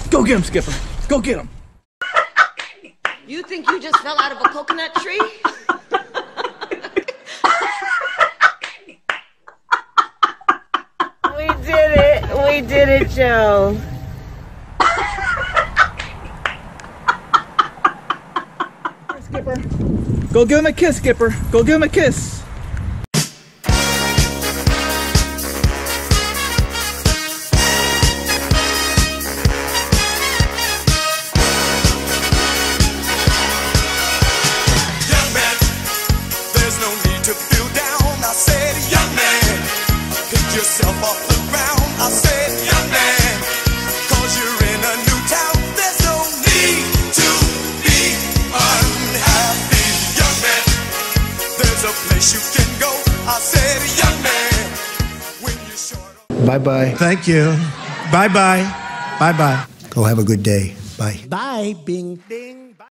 Go get him, Skipper. Go get him. You think you just fell out of a coconut tree? We did it. We did it, Joe. Skipper. Go give him a kiss, Skipper. Go give him a kiss. Young man, there's no need to feel down. I said, young man, pick yourself off the ground. I said, young man, 'cause you're in a new town. There's no need to be unhappy. Young man, there's a place you can go. I said, young man, when you're short. Bye-bye. Thank you. Bye-bye. Bye-bye. Go have a good day. Bye. Bye, Bing. Ding.